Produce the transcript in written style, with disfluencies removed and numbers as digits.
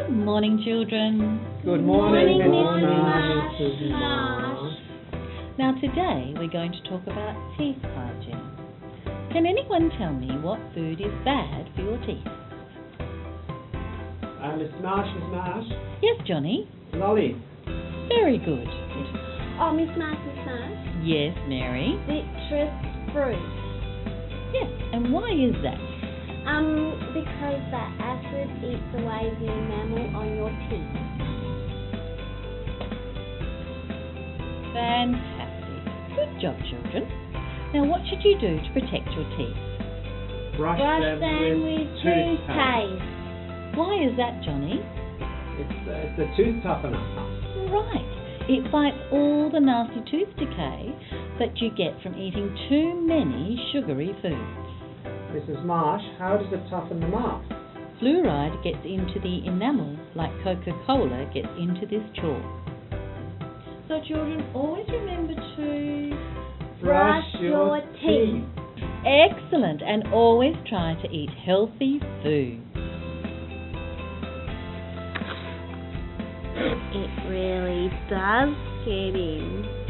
Good morning, children. Good morning, Mrs. Marsh. Now today we're going to talk about teeth hygiene. Can anyone tell me what food is bad for your teeth? Miss Marsh. Yes, Johnny. Lolly. Very good. Oh, Miss Marsh. Yes, Mary. Citrus fruit. Yes, and why is that? Because the acid eats away the enamel on your teeth. Fantastic. Good job, children. Now what should you do to protect your teeth? Brush them with toothpaste. Why is that, Johnny? It's the tooth toughener. Right. It fights all the nasty tooth decay that you get from eating too many sugary foods. Mrs. Marsh, how does it toughen them up? Fluoride gets into the enamel like Coca-Cola gets into this chalk. So children, always remember to Brush your teeth. Excellent, and always try to eat healthy food. It really does get in.